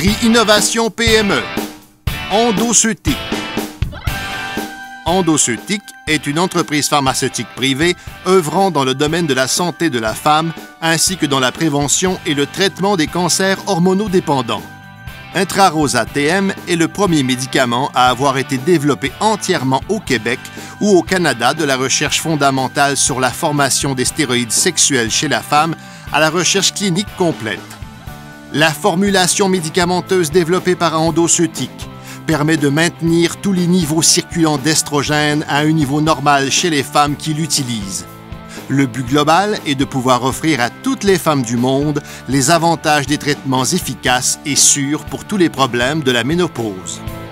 Prix Innovation PME. Endoceutique. Endoceutique est une entreprise pharmaceutique privée œuvrant dans le domaine de la santé de la femme ainsi que dans la prévention et le traitement des cancers hormonodépendants. Intrarosa TM est le premier médicament à avoir été développé entièrement au Québec ou au Canada de la recherche fondamentale sur la formation des stéroïdes sexuels chez la femme à la recherche clinique complète. La formulation médicamenteuse développée par Endoceutique permet de maintenir tous les niveaux circulants d'estrogène à un niveau normal chez les femmes qui l'utilisent. Le but global est de pouvoir offrir à toutes les femmes du monde les avantages des traitements efficaces et sûrs pour tous les problèmes de la ménopause.